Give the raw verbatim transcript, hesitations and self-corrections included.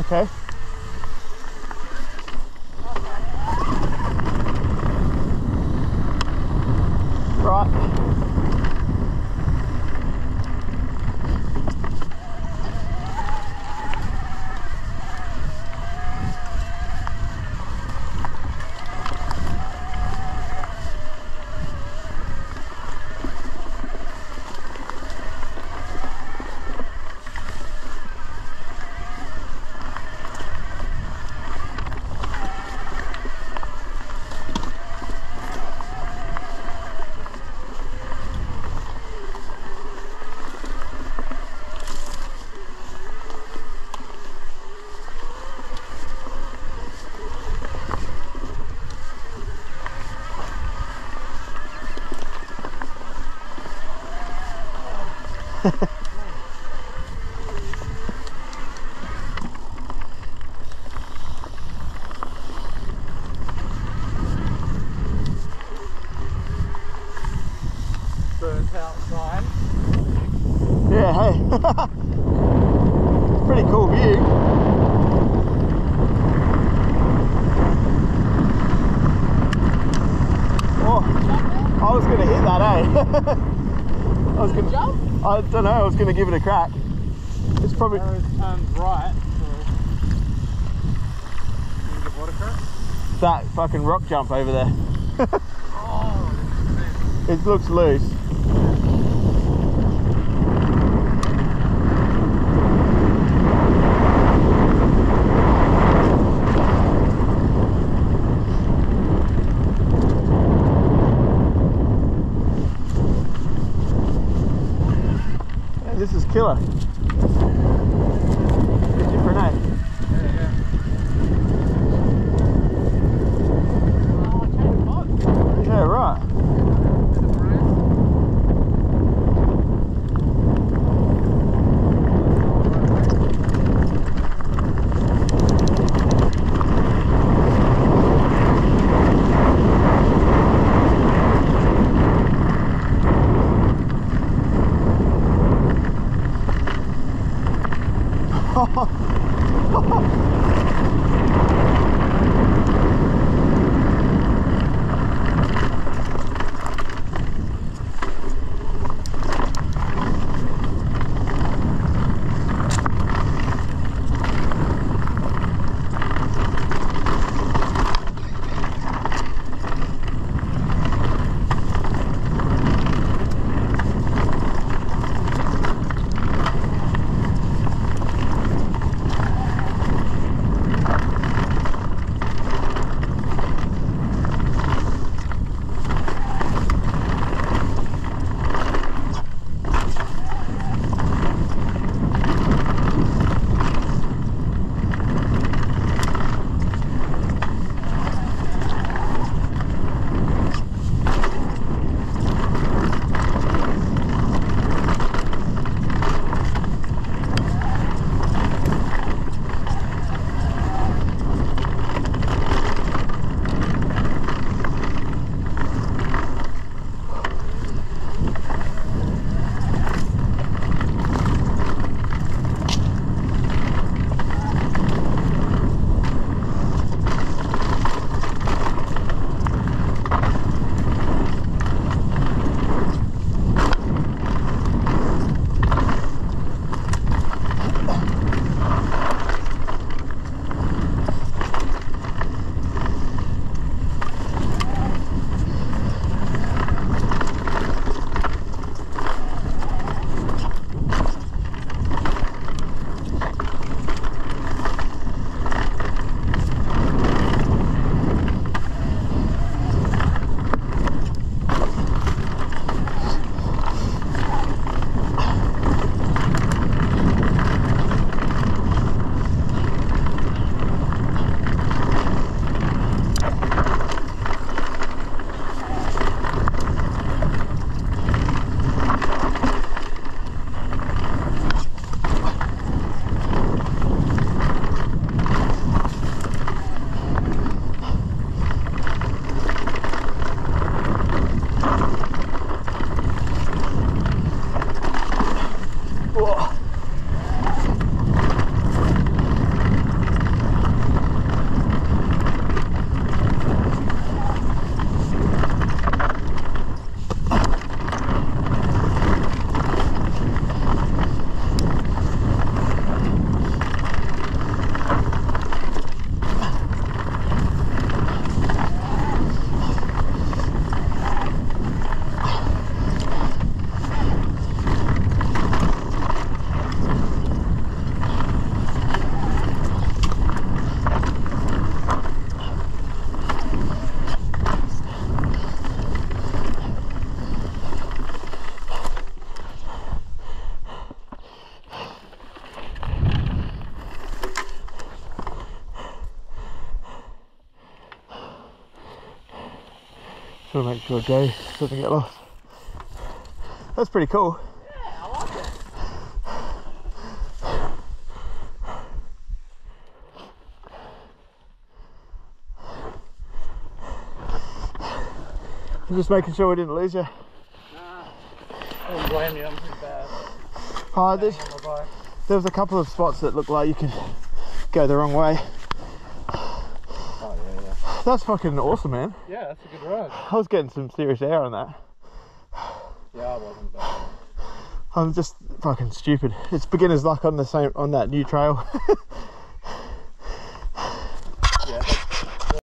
Okay. Right. Burnt out sign. Yeah, hey. Pretty cool view. Oh, I was going to hit that, eh? I was going to jump? I don't know, I was going to give it a crack. It's probably... Arrow turns right. So water current? That fucking rock jump over there. Oh, it looks loose. This is killer. Different, eh? yeah, yeah. Yeah, right. Just want to make sure Jay doesn't get lost. That's pretty cool. Yeah, I like it. I'm just making sure we didn't lose you. Nah, I don't blame you, I'm pretty bad. Oh, there's, On my bike. there was a couple of spots that looked like you could go the wrong way. Oh, yeah, yeah. That's fucking awesome, man. Yeah, that's a good ride. I was getting some serious air on that. Yeah, I wasn't bad. I'm just fucking stupid. It's beginner's luck on the same on that new trail.